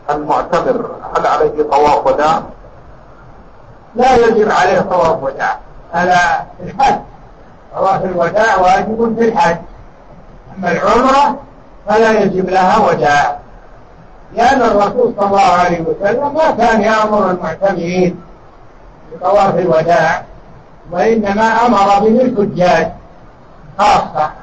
المعتمر هل عليه طواف وداع؟ لا يجب عليه طواف وداع، هذا في الحج، طواف الوداع واجب في الحج، أما العمرة فلا يجب لها وداع، لأن الرسول صلى الله عليه وسلم ما كان يأمر المعتمرين بطواف الوداع، وإنما أمر به الحجاج خاصة.